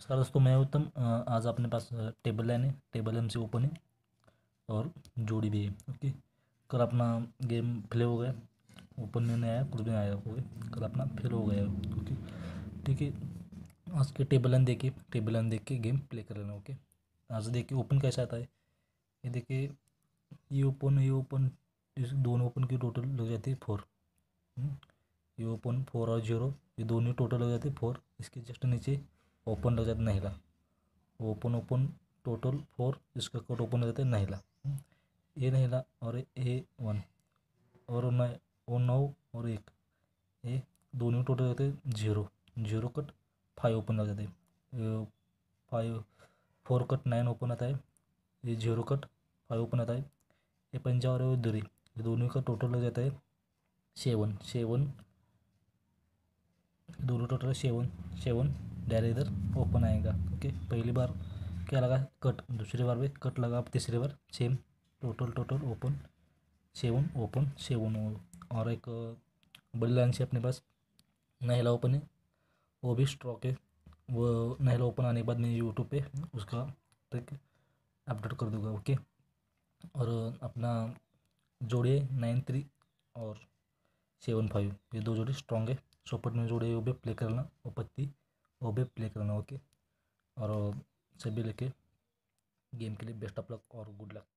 नमस्कार दोस्तों, मैं उत्तम। आज अपने पास टेबल लाइन है, टेबल एम से ओपन है और जोड़ी भी है। ओके, कल अपना गेम प्ले हो गया, ओपन में नहीं आया, कुछ भी नहीं आया। ओके, कल अपना फेल हो गया। ओके, ठीक है। आज के टेबल लाइन देख के गेम प्ले कर लेना। ओके, आज देखिए ओपन कैसा आता है। ये देखिए, ये ओपन, इस दोनों ओपन की टोटल लग जाती है 4। ये ओपन 4 और 0, ये दोनों टोटल लग जाते हैं 4। इसके जस्ट नीचे ओपन लग जाता है नहिला, ओपन ओपन टोटल 4, इसका कोड ओपन हो जाता है नहिला। ये नहिला और ए 1 और 9 और 1, ये दोनों टोटल होते हैं 0, 0 कट 5 ओपन लग जाते हैं। 5 4 कट 9 ओपन आता है, ये 0 कट 5 ओपन आता है। ये पंजा और ये दरी, ये दोनों का टोटल लग जाता है 7 7, दोनों टोटल 7 7। डायरेक्ट इधर ओपन आएगा। ओके, पहली बार क्या लगा कट, दूसरी बार भी कट लगा, अब तीसरी बार सेम टोटल ओपन 7 ओपन 7। और एक बड़ी लाइन से अपने पास नहला ओपन है, वो भी स्ट्रॉक है। वो नहला ओपन आने के बाद मैं यूट्यूब पे उसका ट्रिक अपडेट कर दूंगा। ओके, और अपना जोड़िए 9 3 और 7 5, ये दो जोड़ी स्ट्रॉन्ग है। चौपट में जोड़े वो भी प्ले करना, और पत्ती वो भी प्ले करना। ओके, और सभी लेके गेम के लिए बेस्ट ऑफ लक और गुड लक।